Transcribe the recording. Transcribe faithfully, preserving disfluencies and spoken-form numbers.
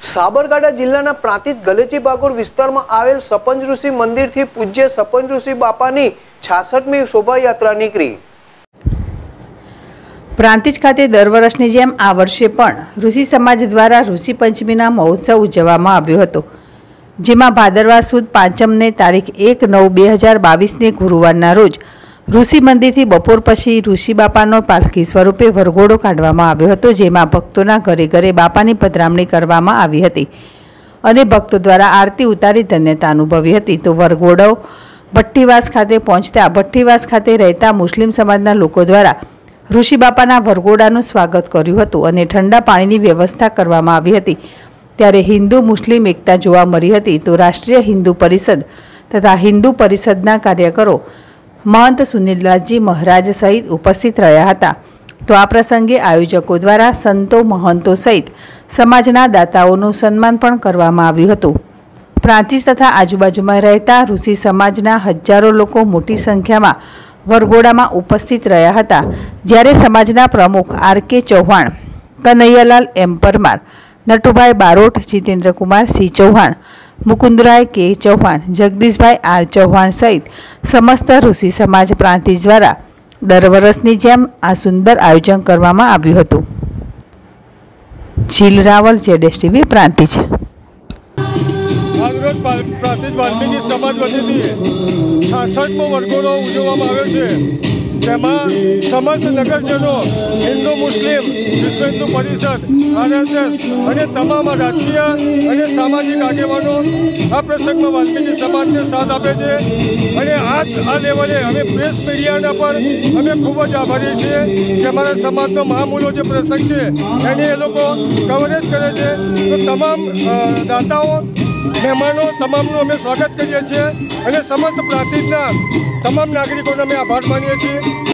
સાબરકાંઠા જિલ્લાના પ્રાંતિજ ગલેચી બાકોર વિસ્તારમાં આવેલ સપંજ ઋષિ મંદિરથી પૂજ્ય સપંજ ઋષિ બાપાની છાસઠમી શોભાયાત્રા નીકળી। પ્રાંતિજ ખાતે દર વર્ષની જેમ આ વર્ષે પણ ઋષિ સમાજ દ્વારા ઋષિ પંચમીના મહોત્સવ ઉજવવામાં આવ્યો હતો, જેમાં ભાદરવા સુદ પાંચમને તારીખ એક નવ બે હજાર બાવીસને ગુરુવારના રોજ ઋષિ મંદિરથી બપોર પછી ઋષિ બાપાનો પાલખી સ્વરૂપે વરઘોડો કાઢવામાં આવ્યો હતો, જેમાં ભક્તોના ઘરે ઘરે બાપાની પધરામણી કરવામાં આવી હતી અને ભક્તો દ્વારા આરતી ઉતારી ધન્યતા અનુભવી હતી। તો વરઘોડો ભઠ્ઠીવાસ ખાતે પહોંચતા ભઠ્ઠીવાસ ખાતે રહેતા મુસ્લિમ સમાજના લોકો દ્વારા ઋષિ બાપાના વરઘોડાનું સ્વાગત કર્યું હતું અને ઠંડા પાણીની વ્યવસ્થા કરવામાં આવી હતી। ત્યારે હિન્દુ મુસ્લિમ એકતા જોવા મળી હતી। તો રાષ્ટ્રીય હિન્દુ પરિષદ તથા હિન્દુ પરિષદના કાર્યકરો महंत सुनीलदासजी महाराज सहित उपस्थित रहा था। तो आ प्रसंगे आयोजकों द्वारा संतो महंतो सहित समाजना दाताओं सन्मान पण करवामां आव्युं हतुं। प्रांतिज तथा आजुबाजुमां रहता ऋषि समाजना हजारों लोको मोटी संख्या में वरघोड़ा उपस्थित रहा हता, ज्यारे समाजना प्रमुख R K Chauhan, Kanhaiyalal M Parmar, Natubhai Barot, Jitendra Kumar C Chauhan, Mukundray K Chauhan, Jagdishbhai are Chauhan सहित समस्त ऋषि समाज प्रांतिज द्वारा दर वर्षनी जेम आ सुंदर आयोजन करवामां आव्युं हतुं। झील रावल, जेडेस टीवी, प्रांतिज। आज प्रांतिज वाल्मीकि समाज वतीथी छासठमो वरघोड़ो उजववामां आव्यो छे। तेमां समस्त नगरजनों, हिंदू मुस्लिम, विश्व Hindu Parishad, R S S અને તમામ રાજકીય અને સામાજિક આગેવાનો આ પ્રસંગમાં વાલ્મીકી સમાજને સાથ આપે છે અને આ આ લેવલે અમે પ્રેસ મીડિયાના પણ અમે ખૂબ જ આભારી છીએ કે અમારા સમાજનો મહામૂલો જે પ્રસંગ છે એની એ લોકો કવરેજ કરે છે। તો તમામ દાતાઓ, મહેમાનો તમામનું અમે સ્વાગત કરીએ છીએ અને સમસ્ત પ્રાંતિજના તમામ નાગરિકોનો અમે આભાર માનીએ છીએ।